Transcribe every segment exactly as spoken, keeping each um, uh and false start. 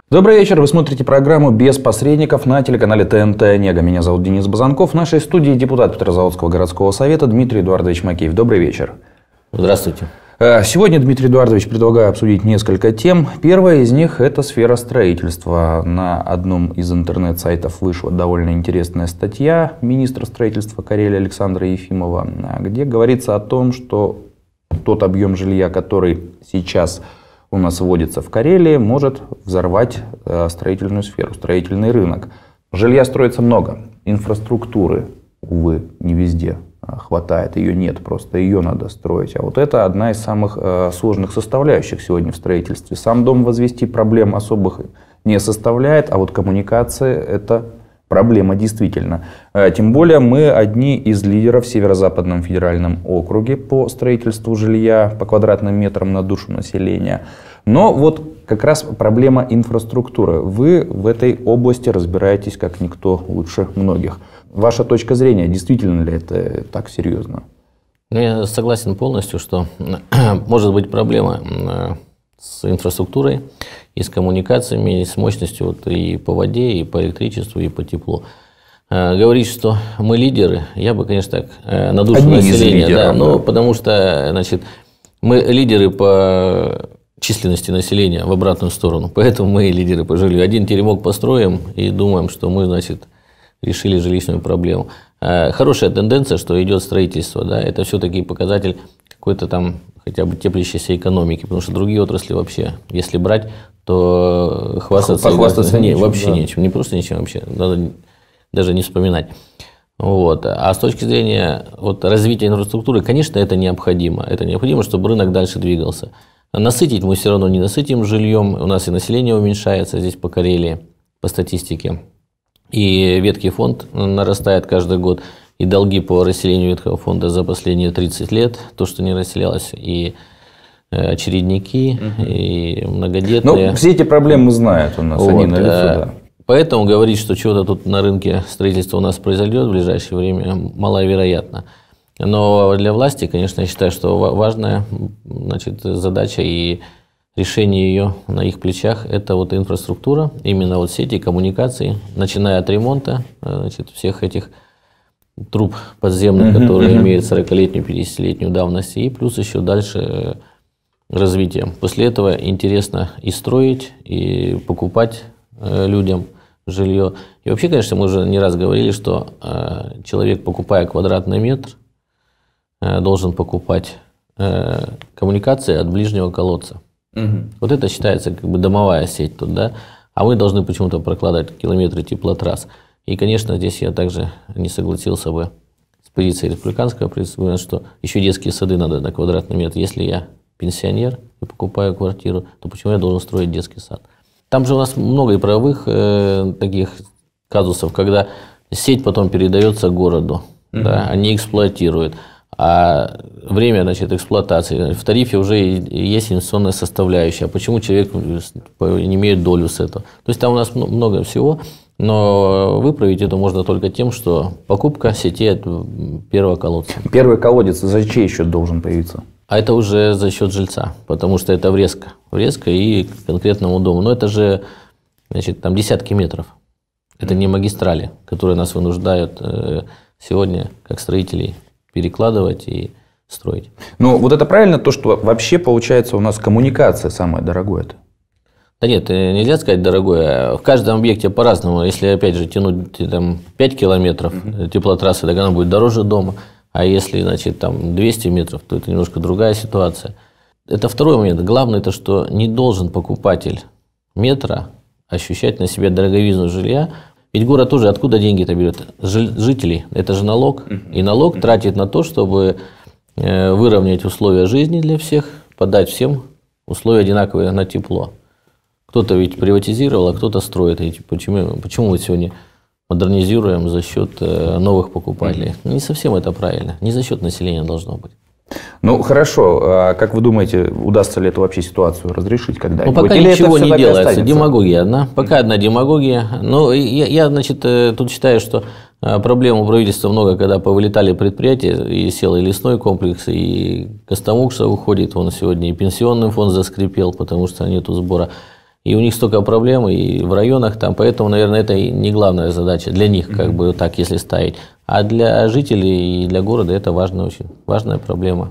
Добрый вечер, вы смотрите программу «Без посредников» на телеканале Т Н Т «Онега». Меня зовут Денис Базанков. В нашей студии депутат Петрозаводского городского совета Дмитрий Эдуардович Макеев. Добрый вечер. Здравствуйте. Сегодня, Дмитрий Эдуардович, предлагаю обсудить несколько тем. Первая из них – это сфера строительства. На одном из интернет-сайтов вышла довольно интересная статья министра строительства Карелии Александра Ефимова, где говорится о том, что тот объем жилья, который сейчас у нас вводится в Карелии, может взорвать строительную сферу, строительный рынок. Жилья строится много, инфраструктуры, увы, не везде хватает, ее нет, просто ее надо строить. А вот это одна из самых сложных составляющих сегодня в строительстве. Сам дом возвести проблем особых не составляет, а вот коммуникации – это проблема действительно. Тем более мы одни из лидеров в Северо-Западном федеральном округе по строительству жилья по квадратным метрам на душу населения. Но вот как раз проблема инфраструктуры. Вы в этой области разбираетесь как никто лучше многих. Ваша точка зрения, действительно ли это так серьезно? Ну, я согласен полностью, что может быть проблема с инфраструктурой, и с коммуникациями, и с мощностью вот, и по воде, и по электричеству, и по теплу. Говорить, что мы лидеры, я бы, конечно, так, на душу Одни населения. Лидеров, да, да. ну, потому что, значит, мы лидеры по численности населения в обратную сторону, поэтому мы лидеры по жилью. Один теремок построим и думаем, что мы, значит, решили жилищную проблему. Хорошая тенденция, что идет строительство, да, это все-таки показатель какой-то там хотя бы теплящейся экономики, потому что другие отрасли вообще, если брать, то хвастаться, Похвастаться не, нечем, вообще да. нечем, не просто ничем вообще, надо даже не вспоминать. Вот. А с точки зрения вот, развития инфраструктуры, конечно, это необходимо. Это необходимо, чтобы рынок дальше двигался. Насытить мы все равно не насытим жильем, у нас и население уменьшается здесь по Карелии, по статистике. И ветхий фонд нарастает каждый год, и долги по расселению ветхого фонда за последние тридцать лет, то, что не расселялось, и очередники, угу. и многодетные. Ну, все эти проблемы знают у нас, вот. Они налицо, да. Поэтому говорить, что чего-то тут на рынке строительства у нас произойдет в ближайшее время, маловероятно. Но для власти, конечно, я считаю, что важная, значит, задача и решение ее на их плечах – это вот инфраструктура, именно вот сети, коммуникации, начиная от ремонта, значит, всех этих труб подземных, uh-huh, которые uh-huh. имеют сорокалетнюю, пятидесятилетнюю давность, и плюс еще дальше развитие. После этого интересно и строить, и покупать людям жилье. И вообще, конечно, мы уже не раз говорили, что человек, покупая квадратный метр, должен покупать коммуникации от ближнего колодца. Uh-huh. Вот это считается как бы домовая сеть тут, да? А мы должны почему-то прокладывать километры теплотрасс. И, конечно, здесь я также не согласился бы с позицией республиканского правительства, что еще детские сады надо на квадратный метр. Если я пенсионер и покупаю квартиру, то почему я должен строить детский сад? Там же у нас много и правовых э, таких казусов, когда сеть потом передается городу, mm-hmm. да, они эксплуатируют. А время, значит, эксплуатации, в тарифе уже есть инвестиционная составляющая. А почему человек не имеет долю с этого? То есть там у нас много всего. Но выправить это можно только тем, что покупка сети от первого колодца. Первый колодец за чей счет должен появиться? А это уже за счет жильца, потому что это врезка. Врезка и к конкретному дому. Но это же, значит, там десятки метров. Это не магистрали, которые нас вынуждают сегодня, как строителей, перекладывать и строить. Ну, вот это правильно, то, что вообще получается у нас коммуникация самое дорогое-то? Да нет, нельзя сказать дорогое. В каждом объекте по-разному. Если, опять же, тянуть там, пять километров uh-huh. теплотрассы, так она будет дороже дома. А если, значит, там двести метров, то это немножко другая ситуация. Это второй момент. Главное, это что не должен покупатель метра ощущать на себе дороговизну жилья. Ведь город тоже откуда деньги-то берет? Жителей. Это же налог. Uh-huh. И налог uh-huh. тратит на то, чтобы выровнять условия жизни для всех, подать всем условия одинаковые на тепло. Кто-то ведь приватизировал, а кто-то строит. И почему, почему мы сегодня модернизируем за счет новых покупателей? Mm-hmm. Не совсем это правильно. Не за счет населения должно быть. Ну, хорошо. А как вы думаете, удастся ли эту вообще ситуацию разрешить когда-нибудь? Ну, пока Или ничего это не делается. останется? Демагогия одна. Пока mm-hmm. одна демагогия. Но я, я, значит, тут считаю, что проблем у правительства много, когда повылетали предприятия, и сел и лесной комплекс, и Костомукша уходит. Вон сегодня и пенсионный фонд заскрипел, потому что нету сбора. И у них столько проблем и в районах там, поэтому, наверное, это и не главная задача для них, как бы так, если ставить. А для жителей и для города это важная, очень важная проблема.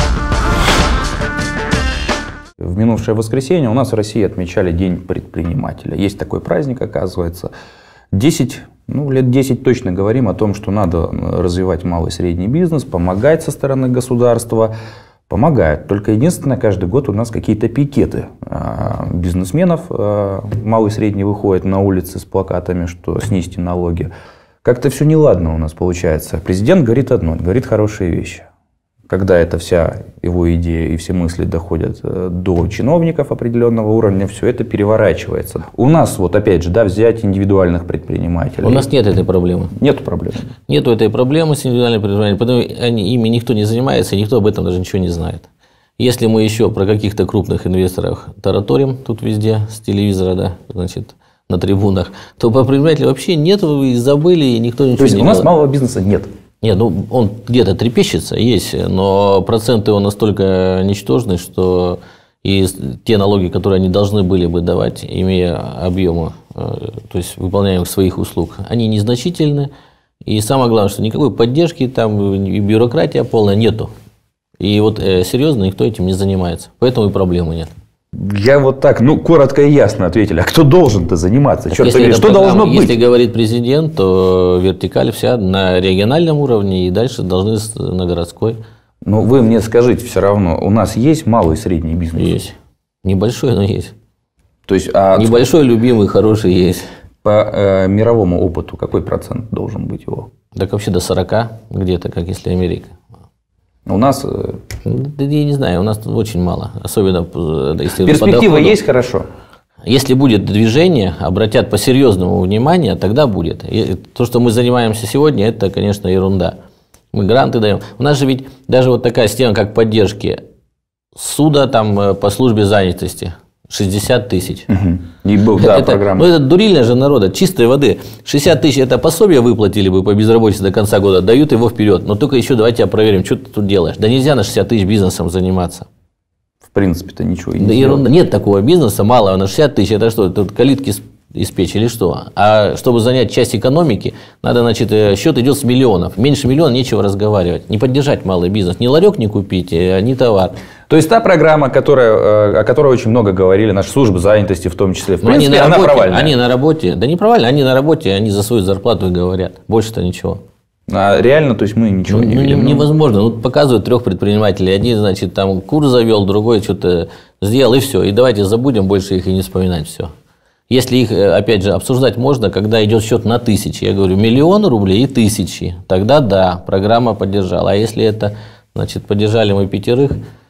В минувшее воскресенье у нас в России отмечали День предпринимателя. Есть такой праздник, оказывается. десять, ну, лет десять точно говорим о том, что надо развивать малый и средний бизнес, помогать со стороны государства. Помогает. Только единственное, каждый год у нас какие-то пикеты бизнесменов. Малый и средний выходят на улицы с плакатами, что снизьте налоги. Как-то все неладно у нас получается. Президент говорит одно, говорит хорошие вещи. Когда эта вся его идея и все мысли доходят до чиновников определенного уровня, все это переворачивается. У нас, вот опять же, да, взять индивидуальных предпринимателей. У нас нет этой проблемы. Нет проблемы. Нету этой проблемы с индивидуальными предпринимателями, потому они, ими никто не занимается, и никто об этом даже ничего не знает. Если мы еще про каких-то крупных инвесторов тараторим тут везде, с телевизора, да, значит, на трибунах, то про предпринимателей вообще нет, вы забыли, и никто ничего то есть не у нас делает. малого бизнеса нет. Нет, ну он где-то трепещется, есть, но проценты его настолько ничтожны, что и те налоги, которые они должны были бы давать, имея объемы, то есть выполняемых своих услуг, они незначительны. И самое главное, что никакой поддержки там и бюрократия полная нету. И вот э, серьезно никто этим не занимается, поэтому и проблемы нет. Я вот так, ну, коротко и ясно ответили. А кто должен-то заниматься? Черт Если побери, что должно быть? Если говорит президент, то вертикаль вся на региональном уровне и дальше должны на городской. Ну, вы мне скажите все равно, у нас есть малый и средний бизнес? Есть. Небольшой, но есть. То есть, а Небольшой, любимый, хороший есть. По э, мировому опыту какой процент должен быть его? Так вообще до сорока где-то, как если Америка. У нас... Да, я не знаю, у нас тут очень мало. Особенно если перспектива есть хорошо? Если будет движение, обратят по-серьезному внимание, тогда будет. И то, что мы занимаемся сегодня, это, конечно, ерунда. Мы гранты даем. У нас же ведь даже вот такая система, как поддержки суда там, по службе занятости. шестьдесят тысяч. Угу. И был, да, это, программа. Ну, это дурильня же народа, чистой воды. шестьдесят тысяч это пособие выплатили бы по безработице до конца года, дают его вперед. Но только еще давайте проверим, что ты тут делаешь. Да нельзя на шестьдесят тысяч бизнесом заниматься. В принципе-то ничего и не Да сделать. ерунда. Нет такого бизнеса малого на шестьдесят тысяч. Это что, тут калитки испечь или что? А чтобы занять часть экономики, надо, значит, счет идет с миллионов. Меньше миллиона нечего разговаривать. Не поддержать малый бизнес. Ни ларек не купить, ни товар. То есть та программа, которая, о которой очень много говорили, наша служба занятости в том числе, в Но принципе, они на она работе, провальная. Они на работе, да не провальная, они на работе, они за свою зарплату и говорят. Больше-то ничего. А реально, то есть мы ничего Ну, не ну, видим. невозможно. Вот показывают трех предпринимателей. Один, значит, там курс завел, другой что-то сделал, и все. И давайте забудем, больше их и не вспоминать, все. Если их, опять же, обсуждать можно, когда идет счет на тысячи. Я говорю, миллион рублей и тысячи. Тогда да, программа поддержала. А если это, значит, поддержали мы пятерых,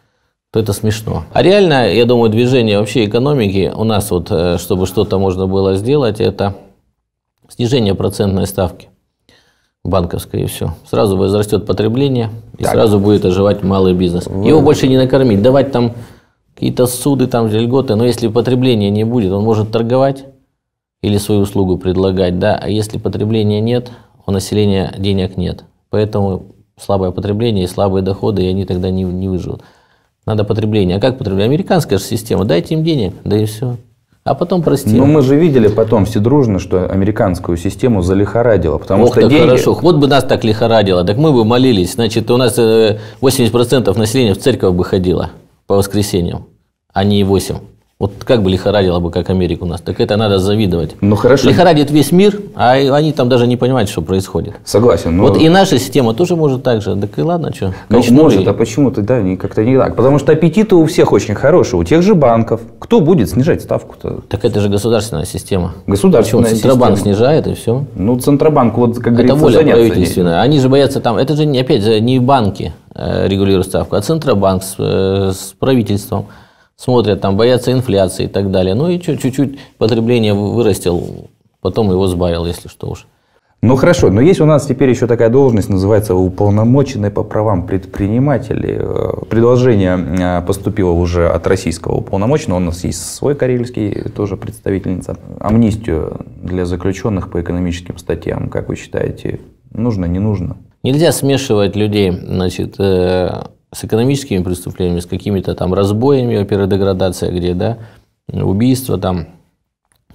то это смешно. А реально, я думаю, движение вообще экономики у нас, вот, чтобы что-то можно было сделать, это снижение процентной ставки банковской, и все. Сразу возрастет потребление, и так. Сразу будет оживать малый бизнес. Вы... Его больше не накормить, давать там какие-то суды, там, льготы, но если потребления не будет, он может торговать или свою услугу предлагать, да, а если потребления нет, у населения денег нет. Поэтому слабое потребление и слабые доходы, и они тогда не, не выживут. Надо потребление. А как потребление? Американская же система. Дайте им денег, да и все. А потом простим. Но мы же видели потом все дружно, что американскую систему залихорадило. Потому Ох, что так деньги... хорошо. Вот бы нас так лихорадило. Так мы бы молились. Значит, у нас восемьдесят процентов населения в церковь бы ходило по воскресеньям, а не восемь процентов. Вот как бы лихорадило бы, как Америка у нас. Так это надо завидовать. Ну, хорошо. Лихорадит весь мир, а они там даже не понимают, что происходит. Согласен. Но... Вот и наша система тоже может так же. Так и ладно, что. Ну, может, а почему-то, да, как-то не так. Потому что аппетиты у всех очень хорошие, у тех же банков. Кто будет снижать ставку-то? Так это же государственная система. Государственная Почему? система. Центробанк снижает, и все. Ну, Центробанк, вот, как это говорится, воля правительственная. Не... Они же боятся там. Это же, опять же, не банки регулируют ставку, а Центробанк с, с правительством. Смотрят, там, боятся инфляции и так далее. Ну и чуть-чуть потребление вырастил, потом его сбавил, если что уж. Ну хорошо, но есть у нас теперь еще такая должность, называется уполномоченный по правам предпринимателей. Предложение поступило уже от российского уполномоченного, у нас есть свой карельский, тоже представительница. Амнистию для заключенных по экономическим статьям, как вы считаете, нужно, не нужно? Нельзя смешивать людей, значит, с экономическими преступлениями, с какими-то там разбоями, во-первых, деградация, где, да, убийства там,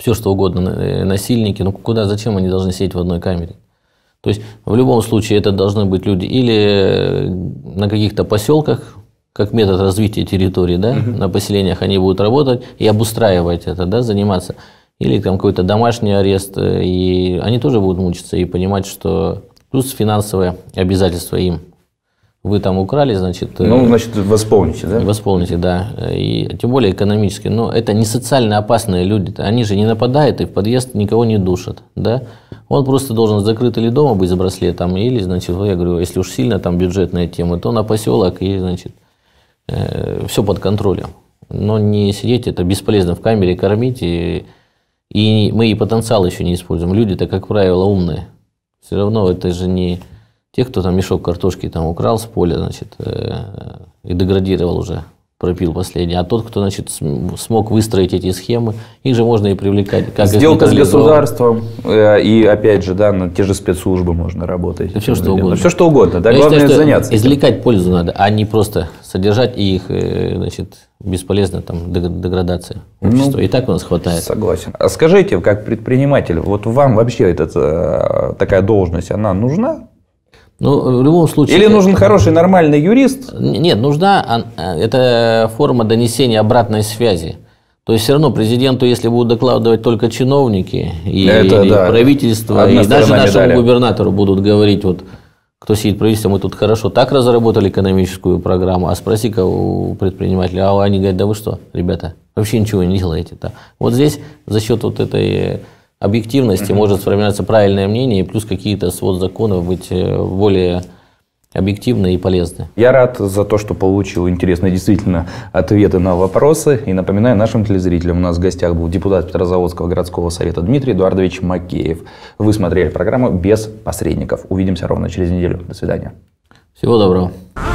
все что угодно, насильники, ну куда, зачем они должны сидеть в одной камере? То есть в любом случае это должны быть люди или на каких-то поселках, как метод развития территории, да, угу. на поселениях они будут работать и обустраивать это, да, заниматься. Или там какой-то домашний арест, и они тоже будут мучиться и понимать, что плюс финансовые обязательства им. Вы там украли, значит… Ну, значит, восполните, да? Восполните, да. И тем более экономически. Но это не социально опасные люди. Они же не нападают и в подъезд никого не душат, да. Он просто должен закрыт или дома быть с браслетом, или, значит, я говорю, если уж сильно там бюджетная тема, то на поселок и, значит, э, все под контролем. Но не сидеть, это бесполезно в камере кормить, и, и мы и потенциал еще не используем. Люди-то, как правило, умные. Все равно это же не те, кто там мешок картошки там украл с поля, значит, э, и деградировал уже, пропил последний. А тот, кто, значит, смог выстроить эти схемы, их же можно и привлекать. Как сделка с государством, э, и опять же, да, на те же спецслужбы можно работать. Да все, что угодно. Все, что угодно. Да, главное считаю, заняться. Извлекать этим. Пользу надо, а не просто содержать и их, э, значит, бесполезно там деградация общества. Ну, и так у нас хватает. Согласен. А скажите, как предприниматель, вот вам вообще эта, такая должность, она нужна? Ну, в любом случае… Или нужен хороший, нормальный юрист? Нет, нужна это форма донесения обратной связи. То есть, все равно президенту, если будут докладывать только чиновники, и, это, и да, правительство, и даже нашему медали. Губернатору будут говорить, вот, кто сидит в правительстве, мы тут хорошо так разработали экономическую программу, а спроси-ка у предпринимателя, а они говорят, да вы что, ребята, вообще ничего не делаете-то. Вот здесь за счет вот этой… объективности, mm-hmm. может сформироваться правильное мнение, и плюс какие-то свод законов быть более объективны и полезны. Я рад за то, что получил интересные действительно ответы на вопросы. И напоминаю нашим телезрителям, у нас в гостях был депутат Петрозаводского городского совета Дмитрий Эдуардович Макеев. Вы смотрели программу «Без посредников». Увидимся ровно через неделю. До свидания. Всего доброго.